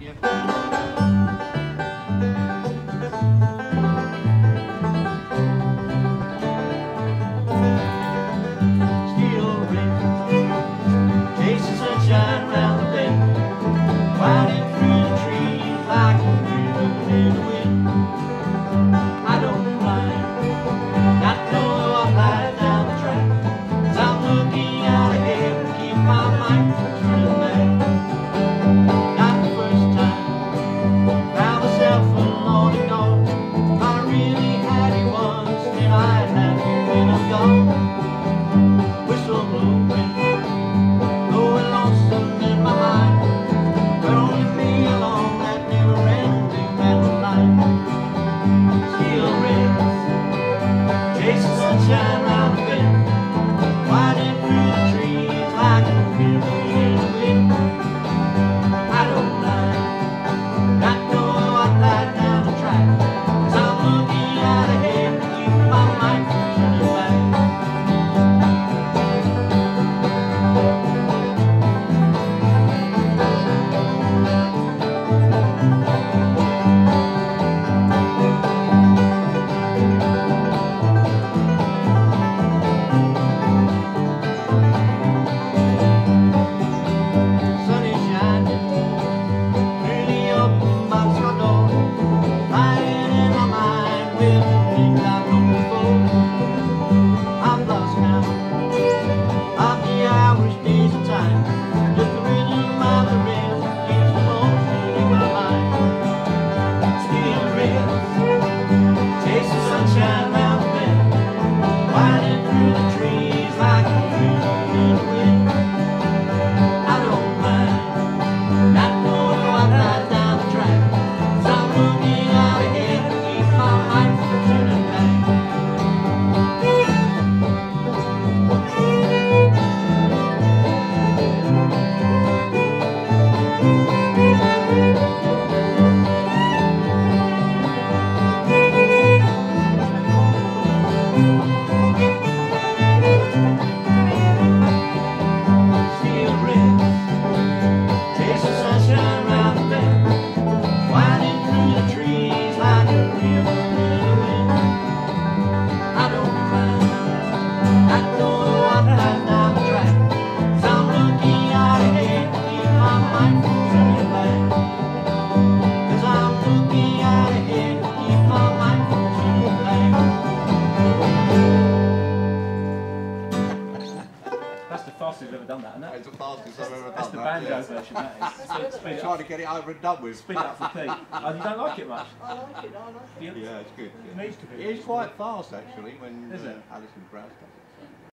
Steel rings, chasing sunshine round the bend, winding through the trees like a river in the wind. I don't mind, not knowing what lies down the track, 'cause I'm looking out ahead to keep my mind from turning back. Not the first time, found myself alone and gone. If I really had you once, then I'd have you when I'm gone. Whistle blowing, blowing lonesome in my mind, but only me alone, that never-ending metal line. Steel rings, chasing sunshine round the bend, winding through the trees like a river in the wind. I don't mind, not knowing what lies down the track, 'cause I'm looking out ahead to keep my mind from turning back. Sun is shining through the open box door, lying in my mind with things I've known before. I've lost count of the hours, days, and time. Just the rhythm of the rails keeps the motion in my mind. Steel rails, chasing sunshine round the bend, winding through the trees like a river in the wind. I don't mind, not knowing what lies down the track, 'cause I'm looking out ahead to keep my mind from turning back. Steel rings, chasing sunshine round the bend, winding through the trees like a river in the wind. I don't mind, not knowing what lies down the track, 'cause I'm looking out ahead to keep my mind from turning back. 'Cause I'm looking out ahead to keep my mind from turning back. That's the fastest we've ever done that, isn't it? It's the fastest I've ever That's done the that. banjo version, that is. Speed it Trying up. to get it over and done with. Speed it up for Pete. Oh, you don't like it much? I like it, I like it. Do you? Yeah, it's good. It needs to be. It is quite fast actually when Is it? Alison Browse does it.